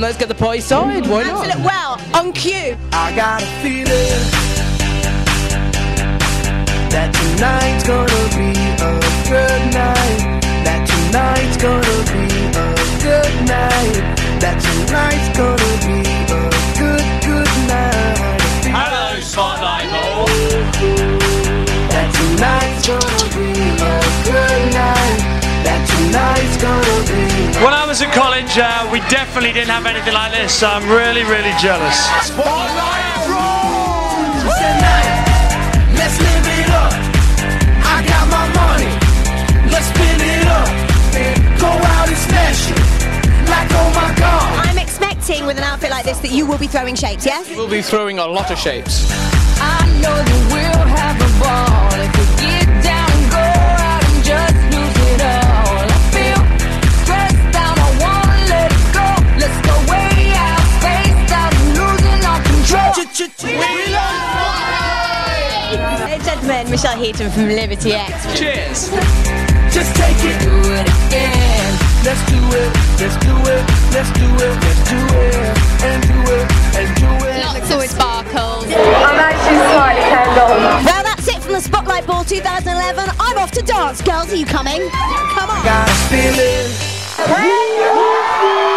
let's get the party started. Why not? Absolutely. Well, on cue. I got a feeling that tonight's gonna be a good night. That tonight's gonna be a good night. That tonight's gonna be a good night. Hello, Spotlight Hall. That tonight's gonna be a good night. That tonight's gonna be. When I was at college, we definitely didn't have anything like this, so I'm really, really jealous. Spotlight Road! Tonight, let's live it up. I got my money, let's spin it up. Go out and smash it, like oh my God. I'm expecting with an outfit like this that you will be throwing shapes, yes? We'll be throwing a lot of shapes. I know that we'll have a ball if we get down and go out and just lose it all. I feel stressed out, I wanna let it go. Let's go way out, spaced out, and losing our control. Ladies and gentlemen, Michelle Heaton from Liberty X. Cheers. Just take it, do it again. Let's do it, let's do it, let's do it, let's do it, and do it, and do it. Lots of sparkles. I'm actually slightly turned on. Well, that's it from the Spotlight Ball 2011. I'm off to dance, girls. Are you coming? Come on. Got a feeling.